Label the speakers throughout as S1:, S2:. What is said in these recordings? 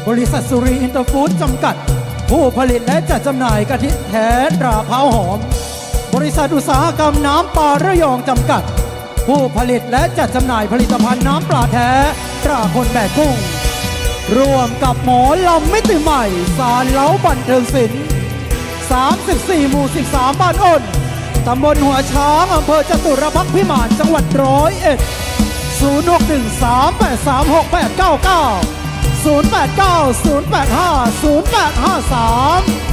S1: บริษัทสุรีอินเตอร์ฟู้ดจำกัดผู้ผลิตและจัดจำหน่ายกะทิแท้ตราพร้าวหอมบริษัทอุตสาหกรรมน้ำปลาระยองจำกัดผู้ผลิตและจัดจำหน่ายผลิตภัณฑ์น้ำปลาแท้ตราคนแบกกุ้งร่วมกับหมอลำมิติใหม่สารเล้าบันเทิงศิลป์34 หมู่ 13 บ้านอ้นตำบลหัวช้างอำเภอจตุรพักษ์พิมานจังหวัด101 061383999 089 085 0853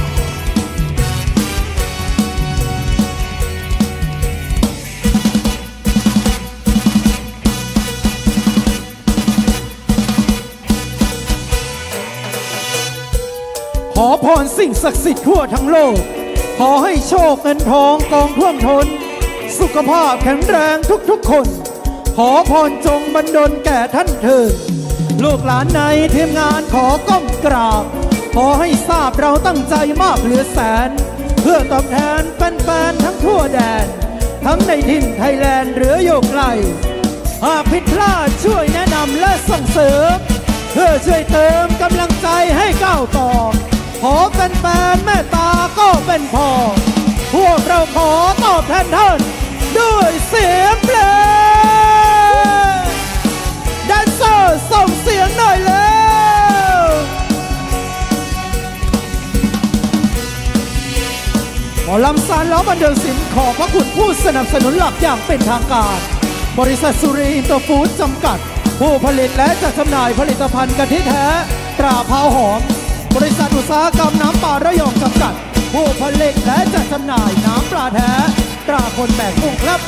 S1: ขอพรสิ่งศักดิ์สิทธิ์ทั่วทั้งโลกขอให้โชคเงินทองกองท่วมท้นสุขภาพแข็งแรงทุกๆคนขอพรจงบันดลแก่ท่านเถิดลูกหลานในทีมงานขอก้มกราบขอให้ทราบเราตั้งใจมากเหลือแสนเพื่อตอบแทนแฟนๆทั้งทั่วแดนทั้งในถิ่นไทยแลนด์หรืออยู่ไกลหากผิดพลาดช่วยแนะนำและส่งเสริมเพื่อช่วยเติมกำลังใจให้ก้าวต่อขอแฟนๆแม่ตาก็เป็นพอพวกเราขอตอบแทนท่านด้วยเสียงเพลงแดนเซอร์ส่งเสียงหน่อยแล้วหมอลำสารเล้าบันเทิงศิลป์ขอบพระคุณผู้สนับสนุนหลักอย่างเป็นทางการบริษัทสุรีอินเตอร์ฟู้ดจำกัดผู้ผลิตและจัดจำหน่ายผลิตภัณฑ์กะทิแท้ตราพร้าวหอมบริษัทอุตสาหกรรมน้ำปลาระยองจำกัดผู้ผลิตและจัดจำหน่ายน้ำปลาแท้ตราคนแบกกุ้งครับ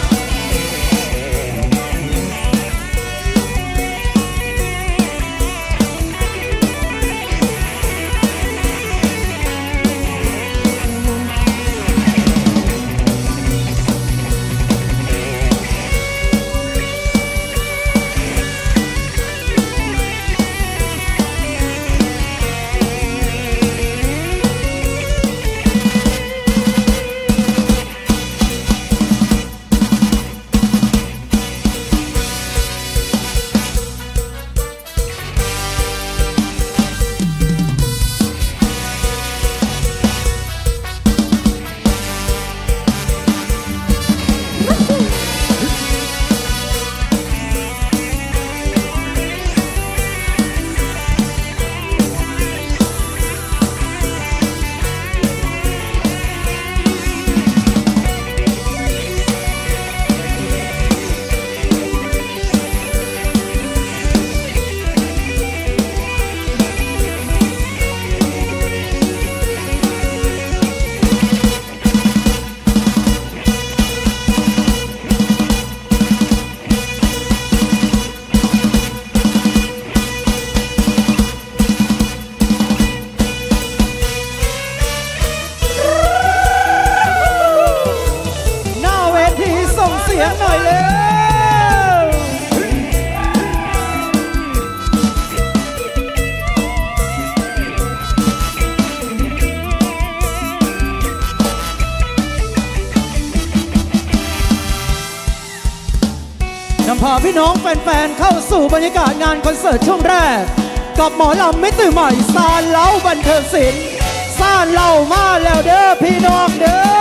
S1: พาพี่น้องแฟนๆเข้าสู่บรรยากาศงานคอนเสิร์ตช่วงแรกกับหมอลำมิติใหม่ซานเล้าบันเทิงศิลป์ซานเล้ามาแล้วเด้อพี่น้องเด้อ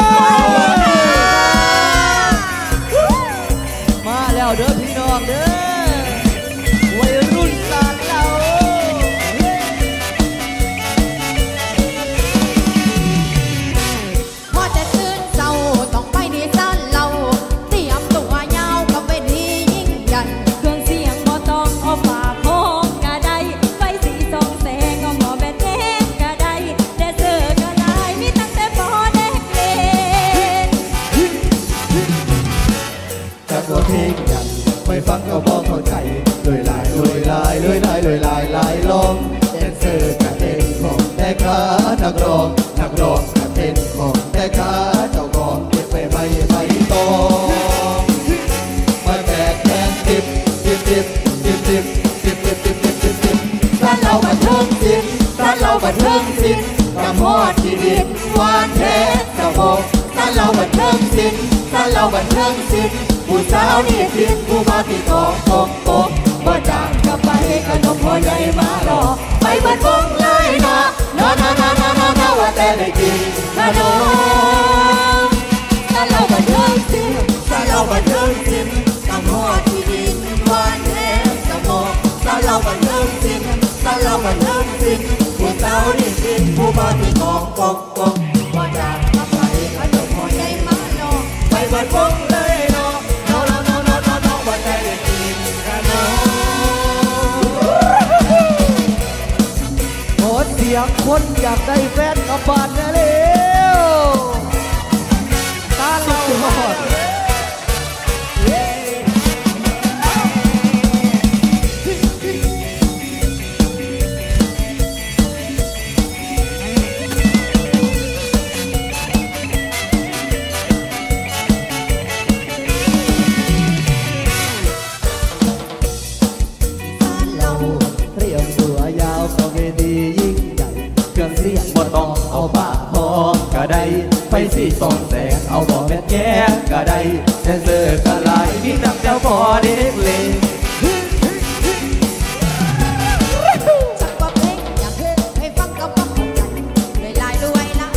S1: มาแล้วเด้อพี่น้องเด้อวัยรุ่นซานเล้า
S2: พอจะตื่นเศร้าต้องไปที่ซานเล้าเตรียมตัวยาวกับเวทียิ่งใหญ่เครื่องเสียงบ่ต้องเอาฝาโค้งกะได้ไฟสีส่องแสงเอาหมอแบนเล่นกะได้แดนเซอร์ก็ได้มีตั้งแต่พอเด็กเล่น
S3: จากตัวเพลงยังไม่ฟังก็บอกเข้าใจเลยลายลองแดนเซอร์กะเต้นของแต่ขานักร้องกะเต้นของแต่ขาเจ้าของเก็บไปไม่ตองมาแจกแทน10ร้านเราบันเทิงศิลป์กับฮอดที่ดินหวานแท้สมองร้านเราบันเทิงศิลป์ผู้สาวนี่ทินผู้มาที่กองบ่จางกับไปขนมพ่อใหญ่มาหล่อไปบัดบันเทิงศิลป์บ้านเราบันเทิงศิลป์ผู้สาวนี่ศิลป์ผู้บ่าวที่กองปกปกว่าจากทำไปขนมหัวใจมาหลอกไปเบิดวงเลยเนาะน้องว่าใจได้กินกันเนาะ
S1: ขอเสียงคนอยากได้แฟนกลับบ้านนะเร็วตาเราหอดเตรียมตัวยาวเข้าเวทียิ่งใหญ่เครื่องเสียงบ่ต้องเอาบ้าทองก็ได้ไฟสีส่องแสงเอาบ่แม่นแย่ก็ได้แดนเซอร์ก็หลายมีนักเจ้าบ่เด็กเล่น
S2: จักว่าเพลงอยากให้ฟังกับความเข้าใจด้วยลายล้อ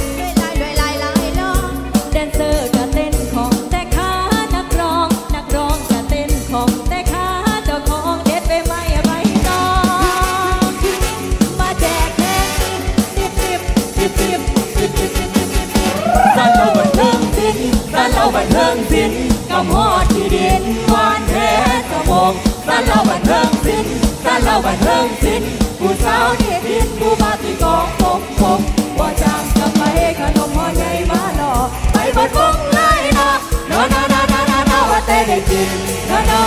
S2: แดนเซอร์ก็เต้นของแต่ขานักร้องก็เต้นของแต่ขาเจ้าของเด็ดไปไหมไปต่อมาแจกแค่ดิบ
S3: บ้านเราบันเทิงศิลป์บ้านเราบันเทิงศิลป์กำฮอดที่ดินหวานแท้สมองบ้านเราบันเทิงศิลป์บ้านเราบันเทิงศิลป์ผู้สาวนี่ดินผู้บ่าวที่กองปกปกว่าจากจะไปขนมหัวใจมาหลอกไปเบิดวงเลยเนาะว่าแต่ได้กินเนาะ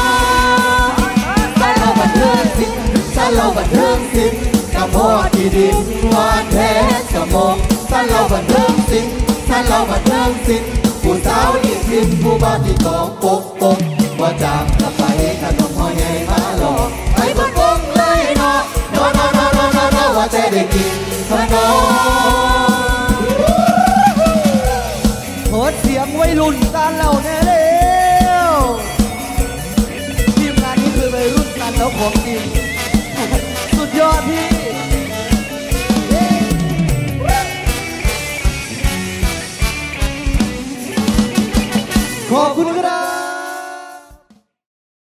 S3: บ้านเราบันเทิงศิลป์บ้านเราบันเทิงศิลป์กำฮอดที่ดินหวานแท้สมองบ้านเราบันเทิงศิลป์บ้านเราบันเทิงศิลป์ผู้สาวนี่ดินผู้บ่าวที่กองปกปกว่าจากจะไปขนมหัวใจมาหลอกไปเบิดวงเลยเนาะว่าแต่ได้กินเนาะ